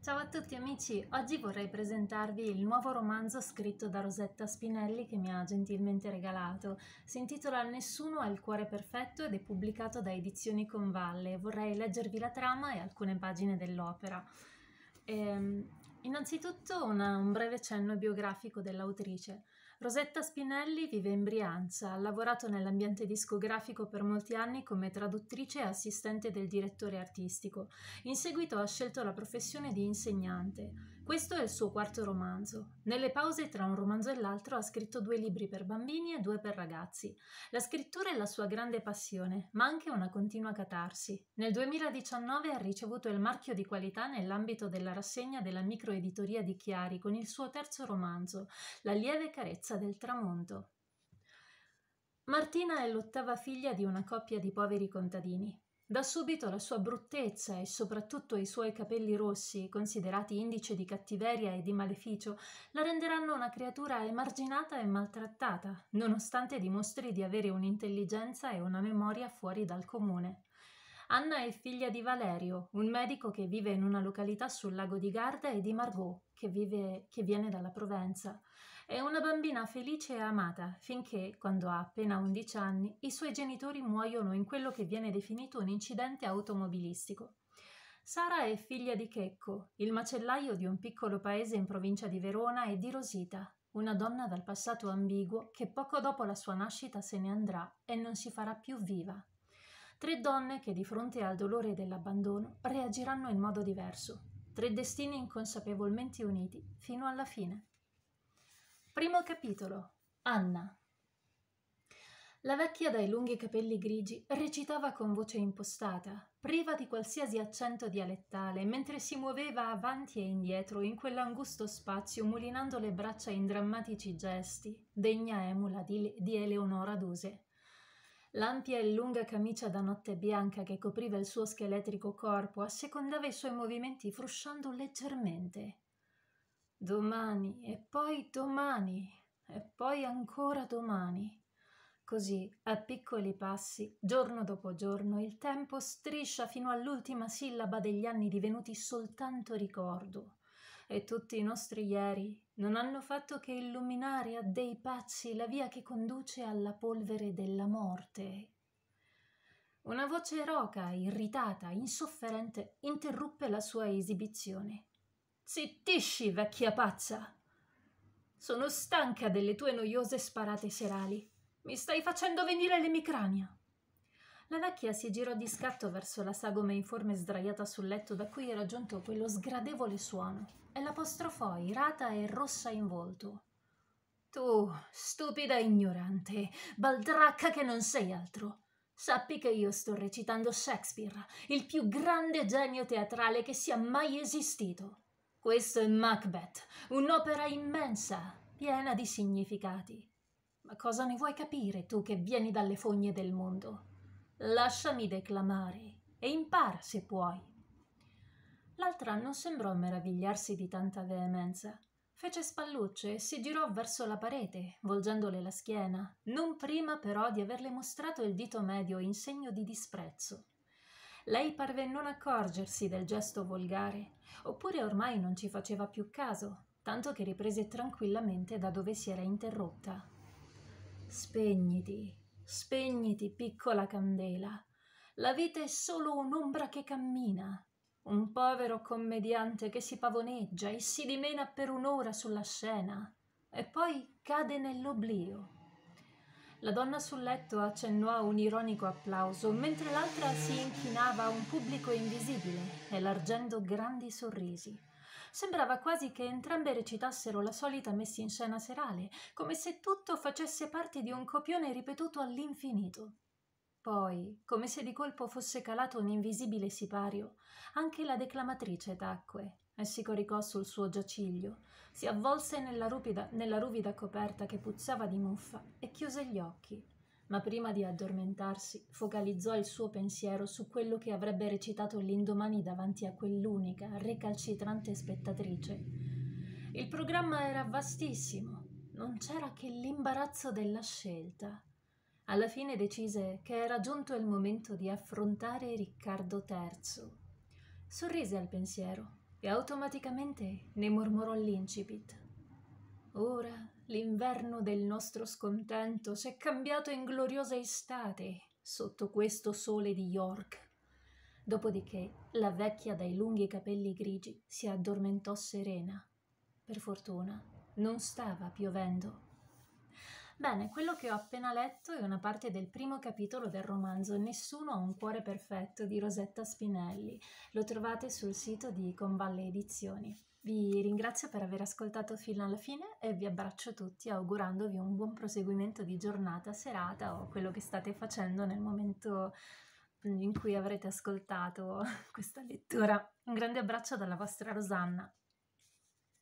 Ciao a tutti amici, oggi vorrei presentarvi il nuovo romanzo scritto da Rosetta Spinelli che mi ha gentilmente regalato. Si intitola Nessuno ha il cuore perfetto ed è pubblicato da Edizioni Convalle. Vorrei leggervi la trama e alcune pagine dell'opera. Innanzitutto un breve cenno biografico dell'autrice. Rosetta Spinelli vive in Brianza, ha lavorato nell'ambiente discografico per molti anni come traduttrice e assistente del direttore artistico. In seguito ha scelto la professione di insegnante. Questo è il suo quarto romanzo. Nelle pause tra un romanzo e l'altro ha scritto 2 libri per bambini e 2 per ragazzi. La scrittura è la sua grande passione, ma anche una continua catarsi. Nel 2019 ha ricevuto il marchio di qualità nell'ambito della rassegna della microeditoria di Chiari con il suo terzo romanzo, La lieve carezza del tramonto. Martina è l'8ª figlia di una coppia di poveri contadini. Da subito la sua bruttezza e soprattutto i suoi capelli rossi, considerati indice di cattiveria e di maleficio, la renderanno una creatura emarginata e maltrattata, nonostante dimostri di avere un'intelligenza e una memoria fuori dal comune. Anna è figlia di Valerio, un medico che vive in una località sul lago di Garda, e di Margot, che viene dalla Provenza. È una bambina felice e amata, finché, quando ha appena 11 anni, i suoi genitori muoiono in quello che viene definito un incidente automobilistico. Sara è figlia di Checco, il macellaio di un piccolo paese in provincia di Verona, e di Rosita, una donna dal passato ambiguo che poco dopo la sua nascita se ne andrà e non si farà più viva. 3 donne che di fronte al dolore dell'abbandono reagiranno in modo diverso. 3 destini inconsapevolmente uniti fino alla fine. Primo capitolo. Anna. La vecchia dai lunghi capelli grigi recitava con voce impostata, priva di qualsiasi accento dialettale, mentre si muoveva avanti e indietro in quell'angusto spazio, mulinando le braccia in drammatici gesti, degna emula di Eleonora Duse. L'ampia e lunga camicia da notte bianca che copriva il suo scheletrico corpo assecondava i suoi movimenti frusciando leggermente. Domani, e poi ancora domani. Così, a piccoli passi, giorno dopo giorno, il tempo striscia fino all'ultima sillaba degli anni divenuti soltanto ricordo. E tutti i nostri ieri non hanno fatto che illuminare a dei pazzi la via che conduce alla polvere della morte. Una voce roca, irritata, insofferente, interruppe la sua esibizione. «Zittisci, vecchia pazza! Sono stanca delle tue noiose sparate serali. Mi stai facendo venire l'emicrania!» La vecchia si girò di scatto verso la sagoma informe sdraiata sul letto da cui era giunto quello sgradevole suono e l'apostrofò irata e rossa in volto. «Tu, stupida ignorante, baldracca che non sei altro! Sappi che io sto recitando Shakespeare, il più grande genio teatrale che sia mai esistito. Questo è Macbeth, un'opera immensa, piena di significati. Ma cosa ne vuoi capire tu che vieni dalle fogne del mondo? Lasciami declamare e impara se puoi». L'altra non sembrò meravigliarsi di tanta veemenza. Fece spallucce e si girò verso la parete, volgendole la schiena, non prima però di averle mostrato il dito medio in segno di disprezzo. Lei parve non accorgersi del gesto volgare, oppure ormai non ci faceva più caso, tanto che riprese tranquillamente da dove si era interrotta. «Spegniti, spegniti, piccola candela. La vita è solo un'ombra che cammina, un povero commediante che si pavoneggia e si dimena per un'ora sulla scena e poi cade nell'oblio». La donna sul letto accennò a un ironico applauso, mentre l'altra si inchinava a un pubblico invisibile, elargendo grandi sorrisi. Sembrava quasi che entrambe recitassero la solita messa in scena serale, come se tutto facesse parte di un copione ripetuto all'infinito. Poi, come se di colpo fosse calato un invisibile sipario, anche la declamatrice tacque e si coricò sul suo giaciglio, si avvolse nella ruvida coperta che puzzava di muffa e chiuse gli occhi. Ma prima di addormentarsi focalizzò il suo pensiero su quello che avrebbe recitato l'indomani davanti a quell'unica, recalcitrante spettatrice. Il programma era vastissimo, non c'era che l'imbarazzo della scelta. Alla fine decise che era giunto il momento di affrontare Riccardo III. Sorrise al pensiero e automaticamente ne mormorò l'incipit. Ora l'inverno del nostro scontento s'è cambiato in gloriosa estate sotto questo sole di York. Dopodiché la vecchia dai lunghi capelli grigi si addormentò serena. Per fortuna non stava piovendo. Bene, quello che ho appena letto è una parte del primo capitolo del romanzo Nessuno ha un cuore perfetto di Rosetta Spinelli. Lo trovate sul sito di Convalle Edizioni. Vi ringrazio per aver ascoltato fino alla fine e vi abbraccio tutti augurandovi un buon proseguimento di giornata, serata o quello che state facendo nel momento in cui avrete ascoltato questa lettura. Un grande abbraccio dalla vostra Rosanna.